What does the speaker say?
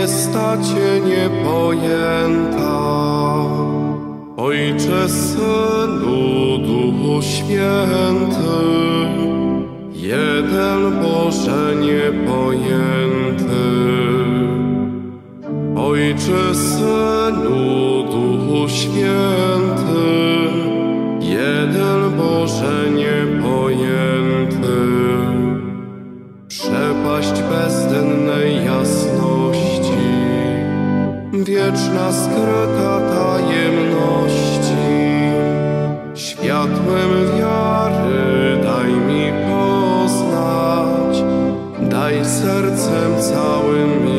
majestacie niepojęta. Ojcze, Synu, Duchu Święty, jeden Boże niepojęty. Ojcze, Synu, Duchu Święty, jeden Boże niepojęty. Przepaść bezdynnej jasności, wieczna skryta tajemności, światłem wiary daj mi poznać, daj sercem całym